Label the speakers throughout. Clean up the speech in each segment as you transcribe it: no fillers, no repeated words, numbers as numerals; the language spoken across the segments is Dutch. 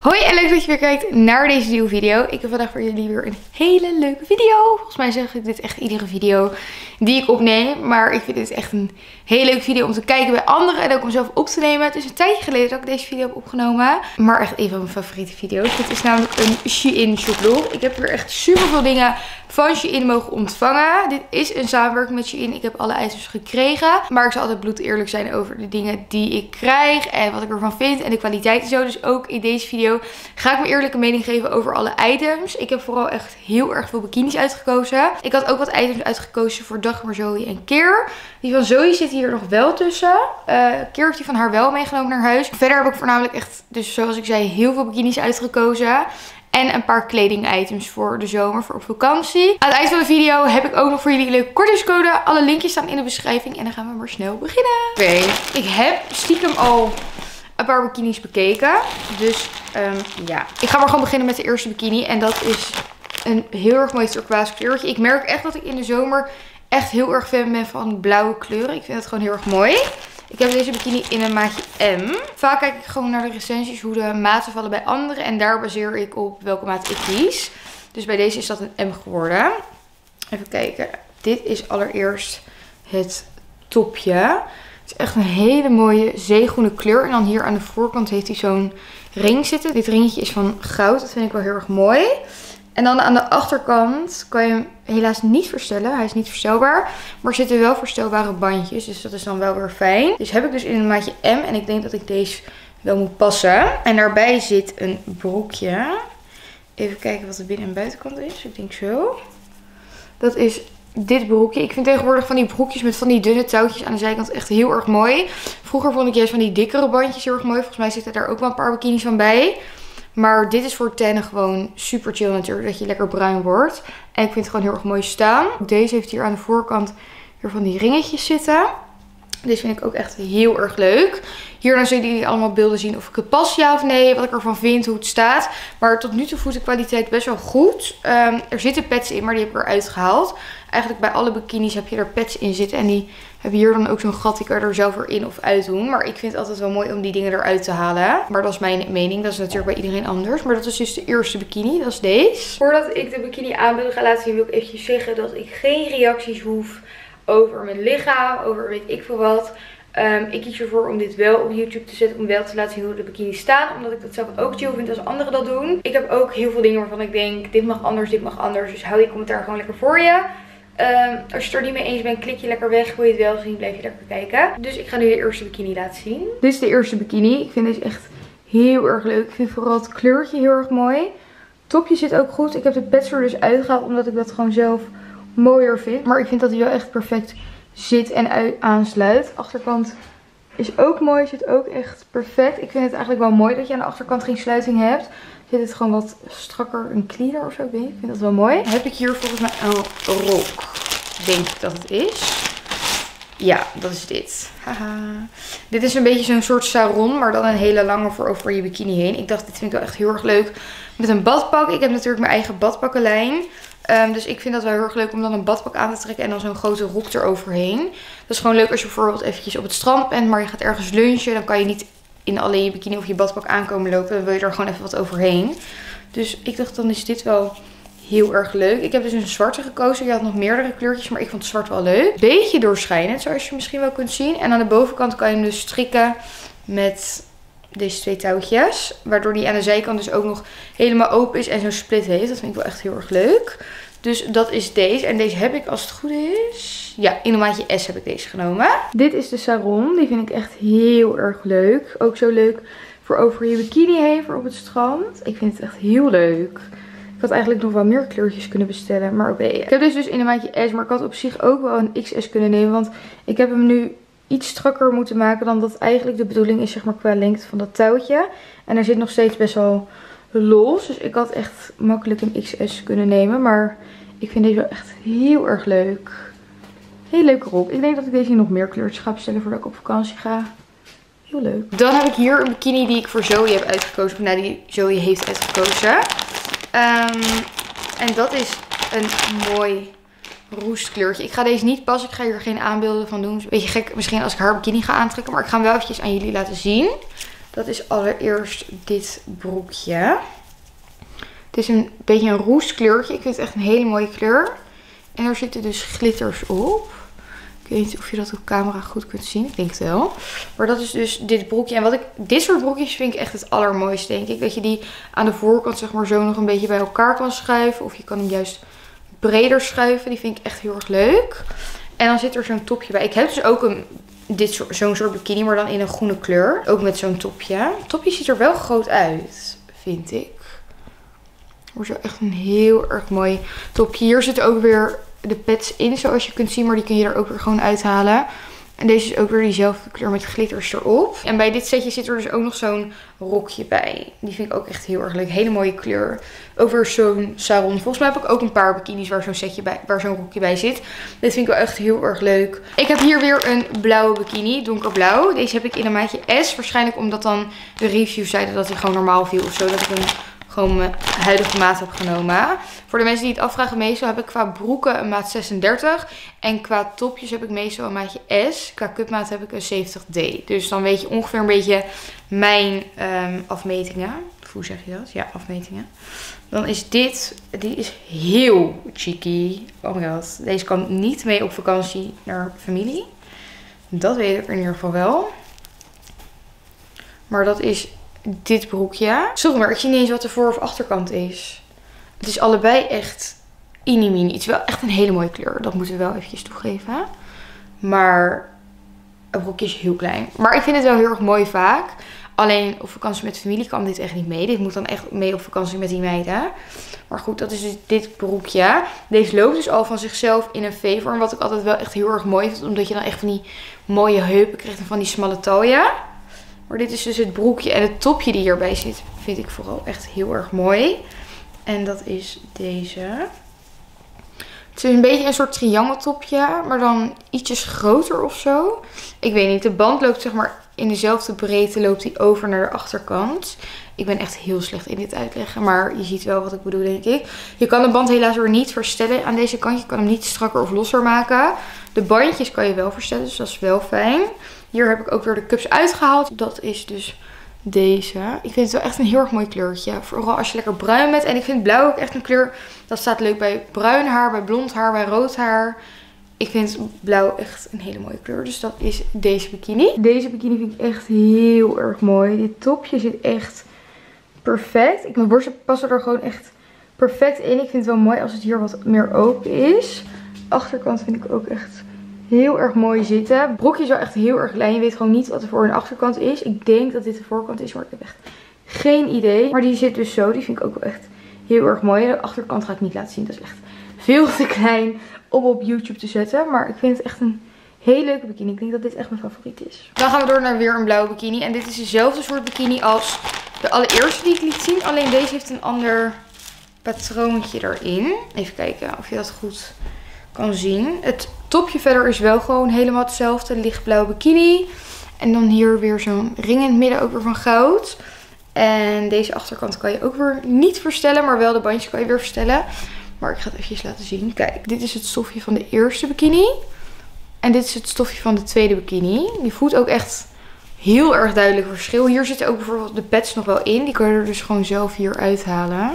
Speaker 1: Hoi en leuk dat je weer kijkt naar deze nieuwe video. Ik heb vandaag voor jullie weer een hele leuke video. Volgens mij zeg ik dit echt iedere video die ik opneem. Maar ik vind dit echt een hele leuke video om te kijken bij anderen en ook om zelf op te nemen. Het is een tijdje geleden dat ik deze video heb opgenomen. Maar echt een van mijn favoriete video's. Dit is namelijk een Shein shoplog. Ik heb weer echt super veel dingen van Shein mogen ontvangen. Dit is een samenwerking met Shein. Ik heb alle items gekregen. Maar ik zal altijd bloed eerlijk zijn over de dingen die ik krijg. En wat ik ervan vind. En de kwaliteit en zo. Dus ook in deze video ga ik mijn eerlijke mening geven over alle items. Ik heb vooral echt heel erg veel bikinis uitgekozen. Ik had ook wat items uitgekozen voor Dagmar, Zoe en Keer. Die van Zoe zit hier nog wel tussen. Keer heeft die van haar wel meegenomen naar huis. Verder heb ik voornamelijk echt, dus zoals ik zei, heel veel bikinis uitgekozen. En een paar kleding items voor de zomer, voor op vakantie. Aan het eind van de video heb ik ook nog voor jullie een leuke kortingscode. Alle linkjes staan in de beschrijving. En dan gaan we maar snel beginnen. Oké, ik heb stiekem al een paar bikinis bekeken. Dus ja, ik ga maar gewoon beginnen met de eerste bikini. En dat is een heel erg mooi turquoise kleurtje. Ik merk echt dat ik in de zomer echt heel erg fan ben van blauwe kleuren. Ik vind het gewoon heel erg mooi. Ik heb deze bikini in een maatje M. Vaak kijk ik gewoon naar de recensies hoe de maten vallen bij anderen. En daar baseer ik op welke maat ik kies. Dus bij deze is dat een M geworden. Even kijken. Dit is allereerst het topje. Het is echt een hele mooie zeegroene kleur. En dan hier aan de voorkant heeft hij zo'n ring zitten. Dit ringetje is van goud. Dat vind ik wel heel erg mooi. En dan aan de achterkant kan je hem helaas niet verstellen. Hij is niet verstelbaar. Maar er zitten wel verstelbare bandjes. Dus dat is dan wel weer fijn. Dus heb ik dus in een maatje M. En ik denk dat ik deze wel moet passen. En daarbij zit een broekje. Even kijken wat de binnen- en buitenkant is. Ik denk zo. Dat is dit broekje. Ik vind tegenwoordig van die broekjes met van die dunne touwtjes aan de zijkant echt heel erg mooi. Vroeger vond ik juist van die dikkere bandjes heel erg mooi. Volgens mij zitten daar ook wel een paar bikinis van bij. Maar dit is voor tennen gewoon super chill natuurlijk. Dat je lekker bruin wordt. En ik vind het gewoon heel erg mooi staan. Deze heeft hier aan de voorkant weer van die ringetjes zitten. Deze vind ik ook echt heel erg leuk. Hier dan zullen jullie allemaal beelden zien of ik het pas, ja of nee. Wat ik ervan vind, hoe het staat. Maar tot nu toe voelt de kwaliteit best wel goed. Er zitten pads in, maar die heb ik eruit gehaald. Eigenlijk bij alle bikinis heb je er pads in zitten. En die hebben hier dan ook zo'n gat. Die kan je er zelf weer in of uit doen. Maar ik vind het altijd wel mooi om die dingen eruit te halen. Maar dat is mijn mening. Dat is natuurlijk bij iedereen anders. Maar dat is dus de eerste bikini. Dat is deze. Voordat ik de bikini aanbeelden ga laten zien, wil ik eventjes zeggen dat ik geen reacties hoef over mijn lichaam, over weet ik veel wat. Ik kies ervoor om dit wel op YouTube te zetten. Om wel te laten zien hoe de bikinis staan. Omdat ik dat zelf ook chill vind als anderen dat doen. Ik heb ook heel veel dingen waarvan ik denk, dit mag anders, dit mag anders. Dus hou je commentaar gewoon lekker voor je. Als je het er niet mee eens bent, klik je lekker weg. Wil je het wel zien, blijf je lekker kijken. Dus ik ga nu de eerste bikini laten zien. Dit is de eerste bikini. Ik vind deze echt heel erg leuk. Ik vind vooral het kleurtje heel erg mooi. Het topje zit ook goed. Ik heb de pads er dus uitgehaald omdat ik dat gewoon zelf mooier vind. Maar ik vind dat hij wel echt perfect zit en aansluit. De achterkant is ook mooi. Zit ook echt perfect. Ik vind het eigenlijk wel mooi dat je aan de achterkant geen sluiting hebt. Zit het gewoon wat strakker, een cleaner of zo. Ik vind dat wel mooi. Heb ik hier volgens mij een rok. Denk ik dat het is. Ja, dat is dit. Haha. Dit is een beetje zo'n soort sarong, maar dan een hele lange voor over je bikini heen. Ik dacht, dit vind ik wel echt heel erg leuk met een badpak. Ik heb natuurlijk mijn eigen badpakkenlijn. Dus ik vind dat wel heel erg leuk om dan een badpak aan te trekken en dan zo'n grote rok eroverheen. Dat is gewoon leuk als je bijvoorbeeld eventjes op het strand bent, maar je gaat ergens lunchen. Dan kan je niet in alleen je bikini of je badpak aankomen lopen. Dan wil je er gewoon even wat overheen. Dus ik dacht, dan is dit wel heel erg leuk. Ik heb dus een zwarte gekozen. Je had nog meerdere kleurtjes, maar ik vond het zwart wel leuk. Beetje doorschijnend, zoals je misschien wel kunt zien. En aan de bovenkant kan je hem dus strikken met deze twee touwtjes. Waardoor die aan de zijkant dus ook nog helemaal open is en zo'n split heeft. Dat vind ik wel echt heel erg leuk. Dus dat is deze. En deze heb ik, als het goed is, ja, in een maatje S heb ik deze genomen. Dit is de sarong. Die vind ik echt heel erg leuk. Ook zo leuk voor over je bikini heen, voor op het strand. Ik vind het echt heel leuk. Ik had eigenlijk nog wel meer kleurtjes kunnen bestellen. Maar oké. Ik heb deze dus in een maatje S. Maar ik had op zich ook wel een XS kunnen nemen. Want ik heb hem nu iets strakker moeten maken dan dat eigenlijk de bedoeling is, zeg maar, qua lengte van dat touwtje. En er zit nog steeds best wel los. Dus ik had echt makkelijk een XS kunnen nemen. Maar ik vind deze wel echt heel erg leuk. Heel leuke rok. Ik denk dat ik deze nog meer kleurtjes ga bestellen voordat ik op vakantie ga. Heel leuk. Dan heb ik hier een bikini die ik voor Zoe heb uitgekozen. Of nou, die Zoe heeft uitgekozen. En dat is een mooi roestkleurtje. Ik ga deze niet passen. Ik ga hier geen aanbeelden van doen. Een beetje gek misschien als ik haar bikini ga aantrekken. Maar ik ga hem wel eventjes aan jullie laten zien. Dat is allereerst dit broekje. Het is een beetje een roest kleurtje. Ik vind het echt een hele mooie kleur. En er zitten dus glitters op. Ik weet niet of je dat op camera goed kunt zien. Ik denk het wel. Maar dat is dus dit broekje. En dit soort broekjes vind ik echt het allermooiste, denk ik. Dat je die aan de voorkant zeg maar zo nog een beetje bij elkaar kan schuiven. Of je kan hem juist breder schuiven. Die vind ik echt heel erg leuk. En dan zit er zo'n topje bij. Ik heb dus ook zo'n soort bikini, maar dan in een groene kleur. Ook met zo'n topje. Het topje ziet er wel groot uit, vind ik. Wordt zo echt een heel erg mooi topje. Hier zitten ook weer de pads in, zoals je kunt zien. Maar die kun je er ook weer gewoon uithalen. En deze is ook weer diezelfde kleur met glitters erop. En bij dit setje zit er dus ook nog zo'n rokje bij. Die vind ik ook echt heel erg leuk. Hele mooie kleur. Ook weer zo'n sarong. Volgens mij heb ik ook een paar bikinis waar zo'n rokje bij zit. Dit vind ik wel echt heel erg leuk. Ik heb hier weer een blauwe bikini. Donkerblauw. Deze heb ik in een maatje S. Waarschijnlijk omdat dan de reviews zeiden dat hij gewoon normaal viel of zo. Dat ik hem gewoon mijn huidige maat heb genomen. Voor de mensen die het afvragen, meestal heb ik qua broeken een maat 36. En qua topjes heb ik meestal een maatje S. Qua cupmaat heb ik een 70D. Dus dan weet je ongeveer een beetje mijn afmetingen. Hoe zeg je dat? Ja, afmetingen. Dan is dit, die is heel cheeky. Oh my god. Deze kan niet mee op vakantie naar familie. Dat weet ik in ieder geval wel. Maar dat is dit broekje. Sorry, maar ik zie niet eens wat de voor- of achterkant is. Het is allebei echt inimini. Het is wel echt een hele mooie kleur. Dat moeten we wel eventjes toegeven. Maar het broekje is heel klein. Maar ik vind het wel heel erg mooi vaak. Alleen op vakantie met familie kan dit echt niet mee. Dit moet dan echt mee op vakantie met die meiden. Maar goed, dat is dus dit broekje. Deze loopt dus al van zichzelf in een V-vorm. Wat ik altijd wel echt heel erg mooi vind. Omdat je dan echt van die mooie heupen krijgt en van die smalle taille. Maar dit is dus het broekje en het topje die hierbij zit. Vind ik vooral echt heel erg mooi. En dat is deze. Het is een beetje een soort triangeltopje. Maar dan ietsjes groter of zo. Ik weet niet. De band loopt zeg maar in dezelfde breedte. Loopt die over naar de achterkant. Ik ben echt heel slecht in dit uitleggen. Maar je ziet wel wat ik bedoel, denk ik. Je kan de band helaas weer niet verstellen aan deze kant. Je kan hem niet strakker of losser maken. De bandjes kan je wel verstellen. Dus dat is wel fijn. Hier heb ik ook weer de cups uitgehaald. Dat is dus deze. Ik vind het wel echt een heel erg mooi kleurtje. Vooral als je lekker bruin bent. En ik vind blauw ook echt een kleur. Dat staat leuk bij bruin haar, bij blond haar, bij rood haar. Ik vind blauw echt een hele mooie kleur. Dus dat is deze bikini. Deze bikini vind ik echt heel erg mooi. Dit topje zit echt perfect. Mijn borsten passen er gewoon echt perfect in. Ik vind het wel mooi als het hier wat meer open is. De achterkant vind ik ook echt heel erg mooi zitten. Het broekje is wel echt heel erg klein. Je weet gewoon niet wat de voor- en achterkant is. Ik denk dat dit de voorkant is, maar ik heb echt geen idee. Maar die zit dus zo. Die vind ik ook wel echt heel erg mooi. De achterkant ga ik niet laten zien. Dat is echt veel te klein om op YouTube te zetten. Maar ik vind het echt een hele leuke bikini. Ik denk dat dit echt mijn favoriet is. Dan gaan we door naar weer een blauwe bikini. En dit is dezelfde soort bikini als de allereerste die ik liet zien. Alleen deze heeft een ander patroontje erin. Even kijken of je dat goed kan zien. Het topje verder is wel gewoon helemaal hetzelfde. Lichtblauw bikini. En dan hier weer zo'n ring in het midden, ook weer van goud. En deze achterkant kan je ook weer niet verstellen. Maar wel de bandjes kan je weer verstellen. Maar ik ga het eventjes laten zien. Kijk, dit is het stofje van de eerste bikini. En dit is het stofje van de tweede bikini. Die voelt ook echt heel erg duidelijk verschil. Hier zitten ook bijvoorbeeld de pads nog wel in. Die kan je er dus gewoon zelf hier uithalen.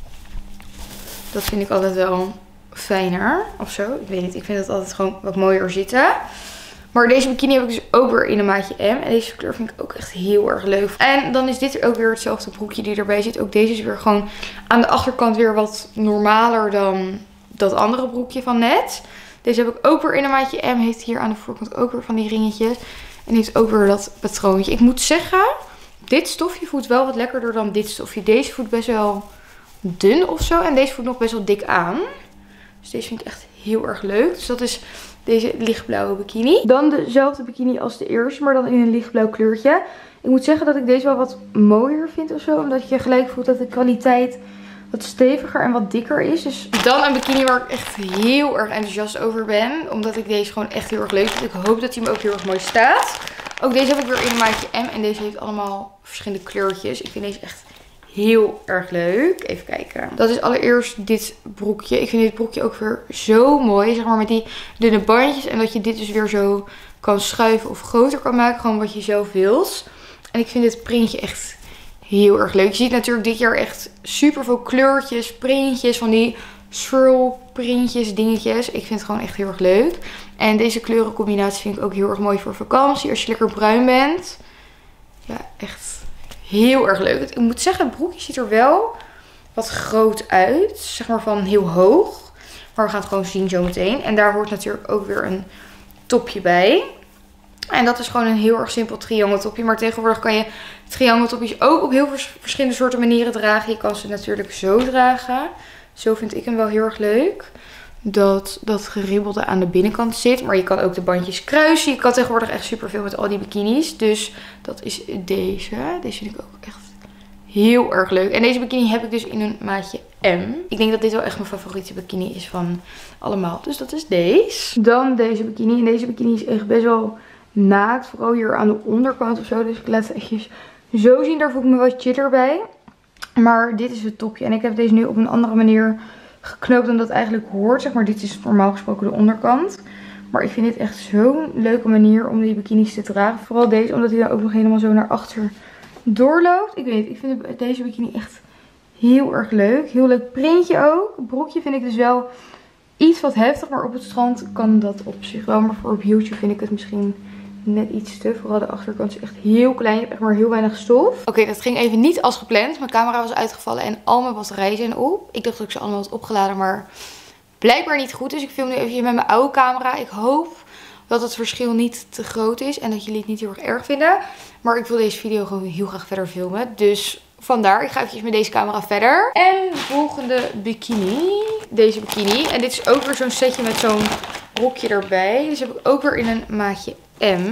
Speaker 1: Dat vind ik altijd wel fijner of zo. Ik weet niet, ik vind het altijd gewoon wat mooier zitten. Maar deze bikini heb ik dus ook weer in een maatje M. En deze kleur vind ik ook echt heel erg leuk. En dan is dit ook weer hetzelfde broekje die erbij zit. Ook deze is weer gewoon aan de achterkant weer wat normaler dan dat andere broekje van net. Deze heb ik ook weer in een maatje M. Heeft hier aan de voorkant ook weer van die ringetjes. En heeft ook weer dat patroontje. Ik moet zeggen, dit stofje voelt wel wat lekkerder dan dit stofje. Deze voelt best wel dun of zo. En deze voelt nog best wel dik aan. Dus deze vind ik echt heel erg leuk. Dus dat is deze lichtblauwe bikini. Dan dezelfde bikini als de eerste, maar dan in een lichtblauw kleurtje. Ik moet zeggen dat ik deze wel wat mooier vind of zo. Omdat je gelijk voelt dat de kwaliteit wat steviger en wat dikker is. Dus dan een bikini waar ik echt heel erg enthousiast over ben. Omdat ik deze gewoon echt heel erg leuk vind. Ik hoop dat hij me ook heel erg mooi staat. Ook deze heb ik weer in een maatje M. En deze heeft allemaal verschillende kleurtjes. Ik vind deze echt heel erg leuk. Even kijken. Dat is allereerst dit broekje. Ik vind dit broekje ook weer zo mooi. Zeg maar met die dunne bandjes. En dat je dit dus weer zo kan schuiven of groter kan maken. Gewoon wat je zelf wilt. En ik vind dit printje echt heel erg leuk. Je ziet natuurlijk dit jaar echt super veel kleurtjes, printjes, van die swirl printjes, dingetjes. Ik vind het gewoon echt heel erg leuk. En deze kleurencombinatie vind ik ook heel erg mooi voor vakantie. Als je lekker bruin bent. Ja, echt heel erg leuk. Ik moet zeggen, het broekje ziet er wel wat groot uit. Zeg maar van heel hoog. Maar we gaan het gewoon zien zo meteen. En daar hoort natuurlijk ook weer een topje bij. En dat is gewoon een heel erg simpel triangeltopje. Maar tegenwoordig kan je triangeltopjes ook op heel verschillende soorten manieren dragen. Je kan ze natuurlijk zo dragen. Zo vind ik hem wel heel erg leuk. Dat geribbelde aan de binnenkant zit. Maar je kan ook de bandjes kruisen. Je kan tegenwoordig echt superveel met al die bikinis. Dus dat is deze. Deze vind ik ook echt heel erg leuk. En deze bikini heb ik dus in een maatje M. Ik denk dat dit wel echt mijn favoriete bikini is van allemaal. Dus dat is deze. Dan deze bikini. En deze bikini is echt best wel naakt. Vooral hier aan de onderkant of zo. Dus ik laat het eventjes zo zien. Daar voel ik me wat chiller bij. Maar dit is het topje. En ik heb deze nu op een andere manier geknoopt dan dat eigenlijk hoort. Zeg maar, dit is normaal gesproken de onderkant. Maar ik vind dit echt zo'n leuke manier om die bikinis te dragen. Vooral deze, omdat hij dan ook nog helemaal zo naar achter doorloopt. Ik weet niet, ik vind deze bikini echt heel erg leuk. Heel leuk printje ook. Het broekje vind ik dus wel iets wat heftig. Maar op het strand kan dat op zich wel. Maar voor op YouTube vind ik het misschien net iets te. Vooral de achterkant is echt heel klein. Je hebt echt maar heel weinig stof. Oké, dat ging even niet als gepland. Mijn camera was uitgevallen en al mijn batterijen zijn op. Ik dacht dat ik ze allemaal had opgeladen, maar blijkbaar niet goed. Dus ik film nu even met mijn oude camera. Ik hoop dat het verschil niet te groot is en dat jullie het niet heel erg erg vinden. Maar ik wil deze video gewoon heel graag verder filmen. Dus vandaar, ik ga eventjes met deze camera verder. En de volgende bikini. Deze bikini. En dit is ook weer zo'n setje met zo'n rokje erbij. Dus heb ik ook weer in een maatje M.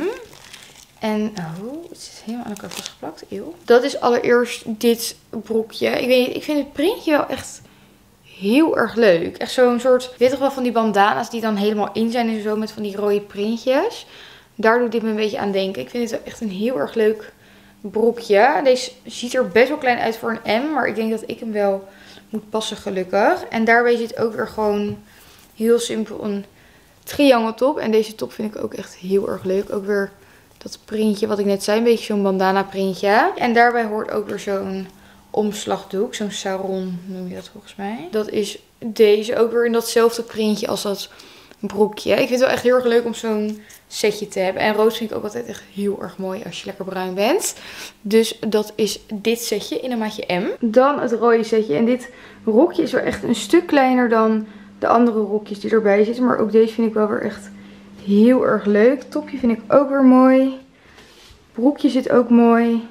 Speaker 1: En, oh, het is helemaal aan elkaar vastgeplakt. Eeuw. Dat is allereerst dit broekje. Ik weet niet, ik vind het printje wel echt heel erg leuk. Echt zo'n soort, weet toch wel, van die bandana's die dan helemaal in zijn en zo met van die rode printjes. Daar doet dit me een beetje aan denken. Ik vind het wel echt een heel erg leuk broekje. Deze ziet er best wel klein uit voor een M, maar ik denk dat ik hem wel moet passen gelukkig. En daarbij zit ook weer gewoon heel simpel een triangeltop. En deze top vind ik ook echt heel erg leuk. Ook weer dat printje wat ik net zei, een beetje zo'n bandana printje. En daarbij hoort ook weer zo'n omslagdoek, zo'n sarong noem je dat volgens mij. Dat is deze, ook weer in datzelfde printje als dat broekje. Ik vind het wel echt heel erg leuk om zo'n setje te hebben. En rood vind ik ook altijd echt heel erg mooi als je lekker bruin bent. Dus dat is dit setje in een maatje M. Dan het rode setje. En dit rokje is wel echt een stuk kleiner dan de andere rokjes die erbij zitten. Maar ook deze vind ik wel weer echt heel erg leuk. Topje vind ik ook weer mooi. Broekje zit ook mooi.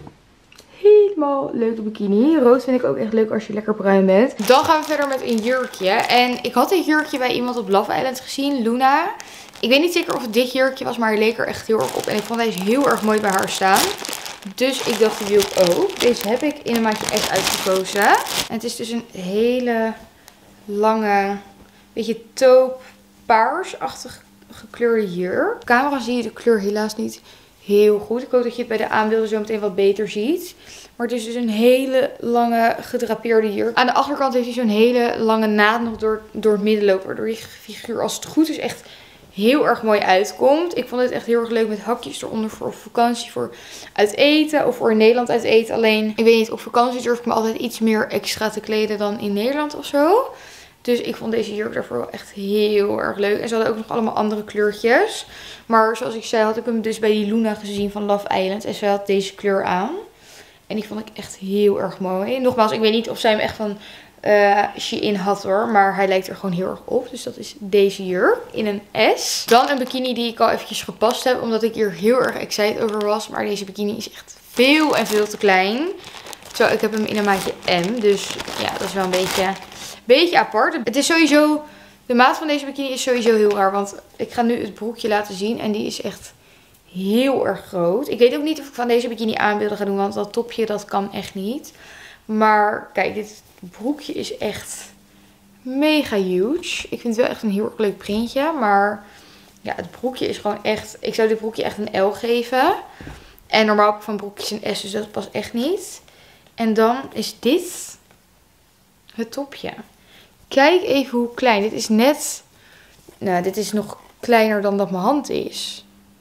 Speaker 1: Helemaal leuke bikini. Rood vind ik ook echt leuk als je lekker bruin bent. Dan gaan we verder met een jurkje. En ik had dit jurkje bij iemand op Love Island gezien, Luna. Ik weet niet zeker of het dit jurkje was, maar hij leek er echt heel erg op. En ik vond deze heel erg mooi bij haar staan. Dus ik dacht, die wil ik ook. Deze heb ik in een maatje S uitgekozen. En het is dus een hele lange, beetje taupe paarsachtig gekleurde jurk. Op camera zie je de kleur helaas niet heel goed. Ik hoop dat je het bij de aanbeelden zo meteen wat beter ziet. Maar het is dus een hele lange gedrapeerde jurk. Aan de achterkant heeft hij zo'n hele lange naad nog door het midden lopen. Waardoor je figuur, als het goed is, echt heel erg mooi uitkomt. Ik vond het echt heel erg leuk met hakjes eronder voor op vakantie, voor uit eten of voor in Nederland uit eten. Alleen, ik weet niet, op vakantie durf ik me altijd iets meer extra te kleden dan in Nederland of zo. Dus ik vond deze jurk daarvoor wel echt heel erg leuk. En ze hadden ook nog allemaal andere kleurtjes. Maar zoals ik zei, had ik hem dus bij die Luna gezien van Love Island. En zij had deze kleur aan. En die vond ik echt heel erg mooi. Nogmaals, ik weet niet of zij hem echt van Shein had hoor. Maar hij lijkt er gewoon heel erg op. Dus dat is deze jurk in een S. Dan een bikini die ik al eventjes gepast heb. Omdat ik hier heel erg excited over was. Maar deze bikini is echt veel en veel te klein. Zo, ik heb hem in een maatje M. Dus ja, dat is wel een beetje apart. Het is sowieso, de maat van deze bikini is sowieso heel raar. Want ik ga nu het broekje laten zien. En die is echt heel erg groot. Ik weet ook niet of ik van deze bikini aanbeelden ga doen. Want dat topje, dat kan echt niet. Maar kijk, dit broekje is echt mega huge. Ik vind het wel echt een heel erg leuk printje. Maar ja, het broekje is gewoon echt, ik zou dit broekje echt een L geven. En normaal heb ik van broekjes een S. Dus dat past echt niet. En dan is dit het topje. Kijk even hoe klein. Dit is net, nou, dit is nog kleiner dan dat mijn hand is.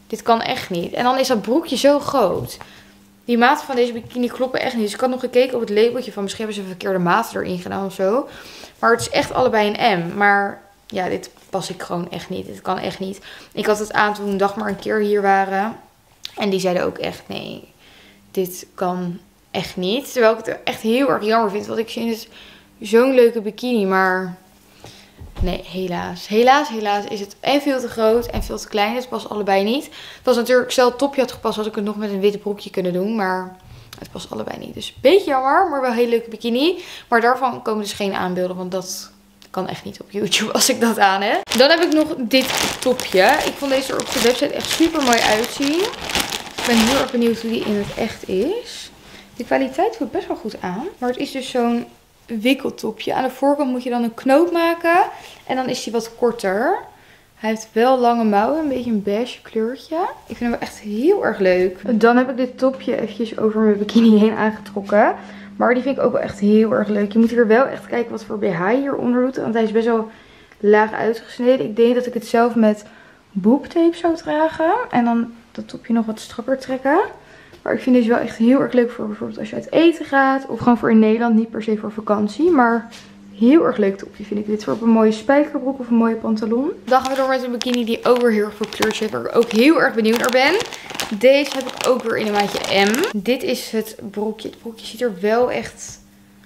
Speaker 1: Dit kan echt niet. En dan is dat broekje zo groot. Die maten van deze bikini kloppen echt niet. Dus ik had nog gekeken op het labeltje van misschien hebben ze een verkeerde maten erin gedaan of zo. Maar het is echt allebei een M. Maar ja, dit pas ik gewoon echt niet. Dit kan echt niet. Ik had het aan toen Dagmar een keer hier waren. En die zeiden ook echt nee, dit kan echt niet. Terwijl ik het echt heel erg jammer vind. Want ik vind het zo'n leuke bikini. Maar nee, helaas. Helaas is het en veel te groot en veel te klein. Het past allebei niet. Het was natuurlijk, stel het topje had gepast, had ik het nog met een wit broekje kunnen doen. Maar het past allebei niet. Dus een beetje jammer, maar wel een hele leuke bikini. Maar daarvan komen dus geen aanbeelden, want dat kan echt niet op YouTube als ik dat aan heb. Dan heb ik nog dit topje. Ik vond deze er op de website echt super mooi uitzien. Ik ben heel erg benieuwd hoe die in het echt is. De kwaliteit voelt best wel goed aan. Maar het is dus zo'n wikkeltopje. Aan de voorkant moet je dan een knoop maken. En dan is hij wat korter. Hij heeft wel lange mouwen. Een beetje een beige kleurtje. Ik vind hem wel echt heel erg leuk. Dan heb ik dit topje eventjes over mijn bikini heen aangetrokken. Maar die vind ik ook wel echt heel erg leuk. Je moet hier wel echt kijken wat voor BH hieronder doet. Want hij is best wel laag uitgesneden. Ik denk dat ik het zelf met boobtape zou dragen. En dan dat topje nog wat strakker trekken. Maar ik vind deze wel echt heel erg leuk voor bijvoorbeeld als je uit eten gaat. Of gewoon voor in Nederland. Niet per se voor vakantie. Maar heel erg leuk topje vind ik dit. Voor op een mooie spijkerbroek of een mooie pantalon. Dan gaan we door met een bikini die ook weer heel erg veel kleurtjes heeft. Waar ik ook heel erg benieuwd naar ben. Deze heb ik ook weer in een maatje M. Dit is het broekje. Het broekje ziet er wel echt...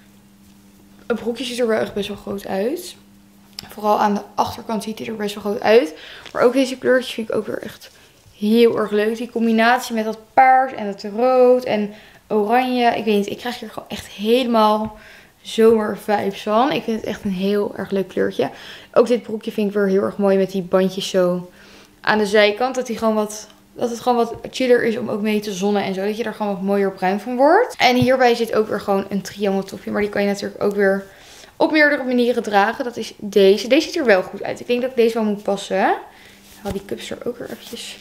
Speaker 1: Het broekje ziet er wel echt best wel groot uit. Vooral aan de achterkant ziet hij er best wel groot uit. Maar ook deze kleurtjes vind ik ook weer echt heel erg leuk. Die combinatie met dat paars en dat rood en oranje. Ik weet niet, ik krijg hier gewoon echt helemaal zomervibes van. Ik vind het echt een heel erg leuk kleurtje. Ook dit broekje vind ik weer heel erg mooi met die bandjes zo aan de zijkant. Dat het gewoon wat chiller is om ook mee te zonnen en zo. Dat je er gewoon wat mooier bruin van wordt. En hierbij zit ook weer gewoon een triangeltopje. Maar die kan je natuurlijk ook weer op meerdere manieren dragen. Dat is deze. Deze ziet er wel goed uit. Ik denk dat ik deze wel moet passen. Ik haal die cups er ook weer eventjes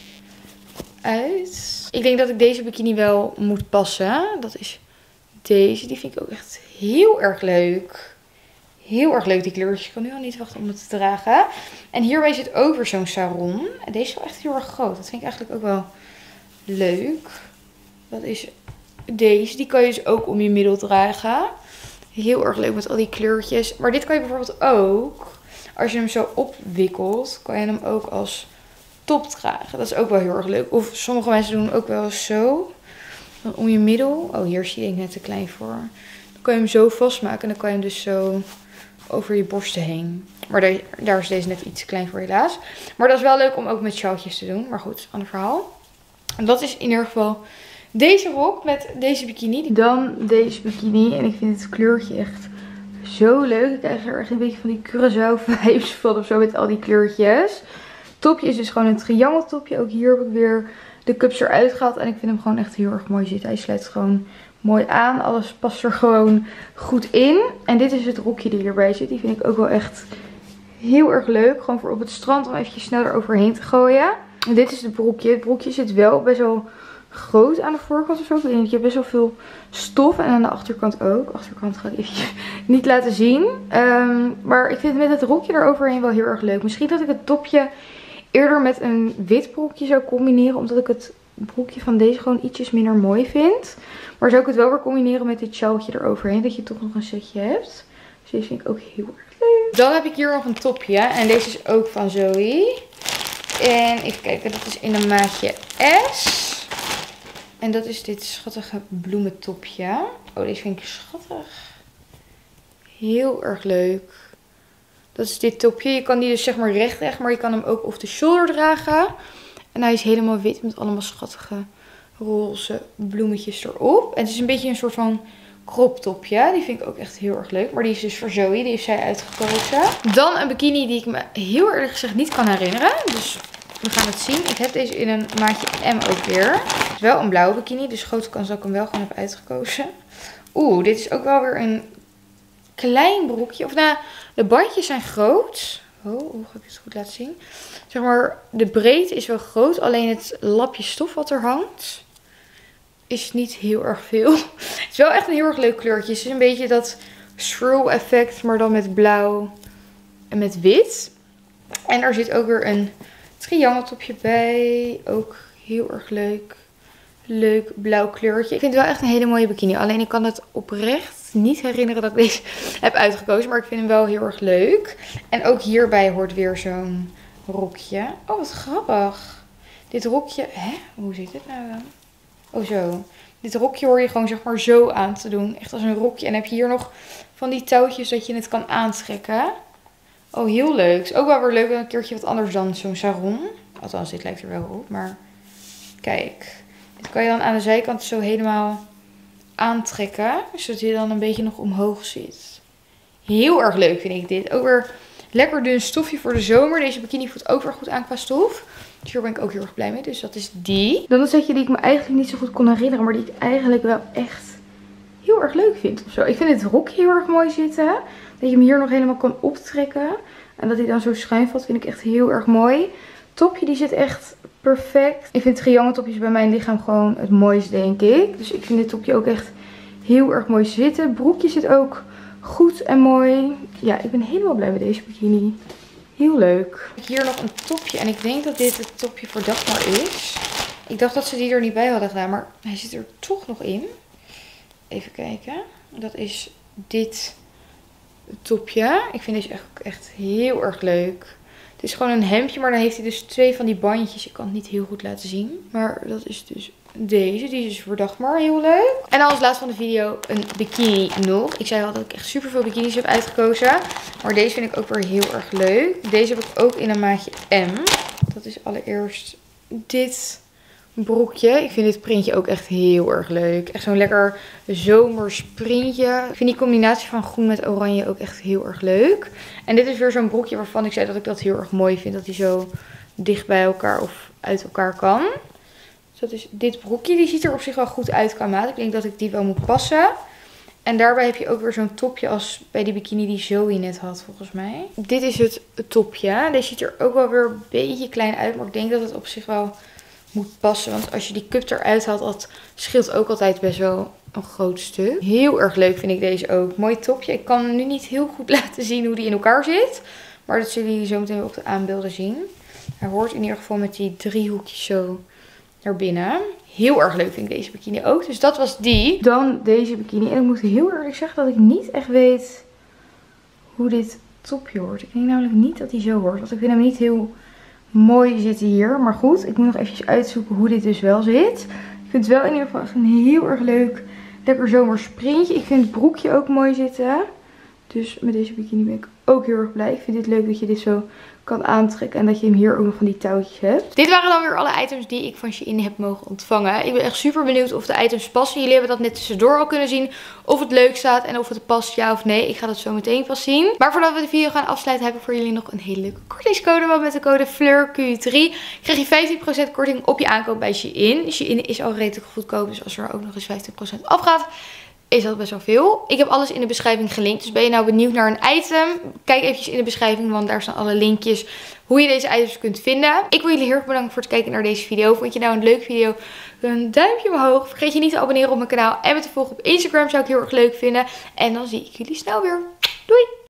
Speaker 1: uit. Ik denk dat ik deze bikini wel moet passen. Dat is deze. Die vind ik ook echt heel erg leuk. Heel erg leuk die kleurtjes. Ik kan nu al niet wachten om het te dragen. En hierbij zit ook weer zo'n sarong. En deze is wel echt heel erg groot. Dat vind ik eigenlijk ook wel leuk. Dat is deze. Die kan je dus ook om je middel dragen. Heel erg leuk met al die kleurtjes. Maar dit kan je bijvoorbeeld ook, als je hem zo opwikkelt, kan je hem ook als top dragen. Dat is ook wel heel erg leuk. Of sommige mensen doen ook wel eens zo. Dan om je middel. Oh, hier is hij denk ik net te klein voor. Dan kan je hem zo vastmaken. En dan kan je hem dus zo over je borsten heen. Maar daar is deze net iets te klein voor helaas. Maar dat is wel leuk om ook met sjaaltjes te doen. Maar goed, ander verhaal. En dat is in ieder geval deze rok met deze bikini. Dan deze bikini. En ik vind het kleurtje echt zo leuk. Ik krijg er echt een beetje van die Curaçao vibes van of zo met al die kleurtjes. Het topje is dus gewoon een triangeltopje. Ook hier heb ik weer de cups eruit gehaald. En ik vind hem gewoon echt heel erg mooi zitten. Hij sluit gewoon mooi aan. Alles past er gewoon goed in. En dit is het rokje die hierbij zit. Die vind ik ook wel echt heel erg leuk. Gewoon voor op het strand om eventjes snel eroverheen te gooien. En dit is het broekje. Het broekje zit wel best wel groot aan de voorkant of zo. Ik weet niet, je hebt best wel veel stof. En aan de achterkant ook. De achterkant ga ik even niet laten zien. Maar ik vind het met het rokje eroverheen wel heel erg leuk. Misschien dat ik het topje eerder met een wit broekje zou combineren. Omdat ik het broekje van deze gewoon ietsjes minder mooi vind. Maar zou ik het wel weer combineren met dit sjaaltje eroverheen. Dat je toch nog een setje hebt. Dus deze vind ik ook heel erg leuk. Dan heb ik hier nog een topje. En deze is ook van Zoe. En even kijken, dat is in een maatje S. En dat is dit schattige bloementopje. Oh, deze vind ik schattig. Heel erg leuk. Dat is dit topje. Je kan die dus zeg maar recht, maar je kan hem ook off the shoulder dragen. En hij is helemaal wit met allemaal schattige roze bloemetjes erop. En het is een beetje een soort van crop topje. Die vind ik ook echt heel erg leuk. Maar die is dus voor Zoe. Die heeft zij uitgekozen. Dan een bikini die ik me heel eerlijk gezegd niet kan herinneren. Dus we gaan het zien. Ik heb deze in een maatje M ook weer. Het is wel een blauwe bikini. Dus grote kans dat ik hem wel gewoon heb uitgekozen. Oeh, dit is ook wel weer een klein broekje. Of nou, de bandjes zijn groot. Oh, hoe ga ik dit goed laten zien? Zeg maar, de breedte is wel groot. Alleen het lapje stof wat er hangt is niet heel erg veel. Het is wel echt een heel erg leuk kleurtje. Het is een beetje dat swirl effect, maar dan met blauw en met wit. En er zit ook weer een triangeltopje bij. Ook Heel erg leuk. Leuk blauw kleurtje. Ik vind het wel echt een hele mooie bikini. Alleen ik kan het oprecht niet herinneren dat ik deze heb uitgekozen. Maar ik vind hem wel heel erg leuk. En ook hierbij hoort weer zo'n rokje. Oh, wat grappig. Dit rokje... Hè? Hoe zit het nou dan? Oh, zo. Dit rokje hoor je gewoon zeg maar zo aan te doen. Echt als een rokje. En dan heb je hier nog van die touwtjes dat je het kan aantrekken. Oh, heel leuk. Is ook wel weer leuk. Een keertje wat anders dan zo'n sarong. Althans, dit lijkt er wel op. Maar kijk. Dit kan je dan aan de zijkant zo helemaal aantrekken. Zodat je dan een beetje nog omhoog zit. Heel erg leuk vind ik dit. Ook weer lekker dun stofje voor de zomer. Deze bikini voelt ook weer goed aan qua stof. Dus hier ben ik ook heel erg blij mee. Dus dat is die. Dan een setje die ik me eigenlijk niet zo goed kon herinneren. Maar die ik eigenlijk wel echt heel erg leuk vind. Of zo. Ik vind het rokje heel erg mooi zitten. Dat je hem hier nog helemaal kan optrekken. En dat hij dan zo schuin valt vind ik echt heel erg mooi. Topje die zit echt perfect. Ik vind triangeltopjes bij mijn lichaam gewoon het mooiste denk ik. Dus ik vind dit topje ook echt heel erg mooi zitten. Broekje zit ook goed en mooi. Ja, ik ben helemaal blij met deze bikini. Heel leuk. Hier nog een topje. En ik denk dat dit het topje voor Dagmar is. Ik dacht dat ze die er niet bij hadden gedaan. Maar hij zit er toch nog in. Even kijken. Dat is dit topje. Ik vind deze echt heel erg leuk. Het is gewoon een hemdje. Maar dan heeft hij dus 2 van die bandjes. Ik kan het niet heel goed laten zien. Maar dat is dus deze. Die is dus voor Dagmar. Heel leuk. En dan als laatste van de video een bikini nog. Ik zei al dat ik echt super veel bikinis heb uitgekozen. Maar deze vind ik ook weer heel erg leuk. Deze heb ik ook in een maatje M. Dat is allereerst dit broekje. Ik vind dit printje ook echt heel erg leuk. Echt zo'n lekker zomers printje. Ik vind die combinatie van groen met oranje ook echt heel erg leuk. En dit is weer zo'n broekje waarvan ik zei dat ik dat heel erg mooi vind. Dat die zo dicht bij elkaar of uit elkaar kan. Dus dat is dit broekje. Die ziet er op zich wel goed uit qua maat. Ik denk dat ik die wel moet passen. En daarbij heb je ook weer zo'n topje als bij die bikini die Zoe net had volgens mij. Dit is het topje. Deze ziet er ook wel weer een beetje klein uit. Maar ik denk dat het op zich wel moet passen. Want als je die cup eruit haalt, dat scheelt ook altijd best wel een groot stuk. Heel erg leuk vind ik deze ook. Mooi topje. Ik kan nu niet heel goed laten zien hoe die in elkaar zit. Maar dat zullen jullie zo meteen weer op de aanbeelden zien. Hij hoort in ieder geval met die driehoekjes zo naar binnen. Heel erg leuk vind ik deze bikini ook. Dus dat was die. Dan deze bikini. En ik moet heel eerlijk zeggen dat ik niet echt weet hoe dit topje hoort. Ik denk namelijk niet dat hij zo hoort. Want ik vind hem niet heel mooi zitten hier. Maar goed, ik moet nog eventjes uitzoeken hoe dit dus wel zit. Ik vind het wel in ieder geval echt een heel erg leuk, lekker zomers printje. Ik vind het broekje ook mooi zitten. Dus met deze bikini ben ik ook heel erg blij. Ik vind het leuk dat je dit zo kan aantrekken. En dat je hem hier ook nog van die touwtjes hebt. Dit waren dan weer alle items die ik van Shein heb mogen ontvangen. Ik ben echt super benieuwd of de items passen. Jullie hebben dat net tussendoor al kunnen zien. Of het leuk staat en of het past, ja of nee. Ik ga dat zo meteen pas zien. Maar voordat we de video gaan afsluiten, heb ik voor jullie nog een hele leuke kortingscode. Want met de code FLEURQ3 krijg je 15% korting op je aankoop bij Shein. Shein is al redelijk goedkoop. Dus als er ook nog eens 15% afgaat, is dat best wel veel. Ik heb alles in de beschrijving gelinkt. Dus ben je nou benieuwd naar een item? Kijk eventjes in de beschrijving, want daar staan alle linkjes hoe je deze items kunt vinden. Ik wil jullie heel erg bedanken voor het kijken naar deze video. Vond je nou een leuke video? Doe een duimpje omhoog. Vergeet je niet te abonneren op mijn kanaal. En me te volgen op Instagram zou ik heel erg leuk vinden. En dan zie ik jullie snel weer. Doei!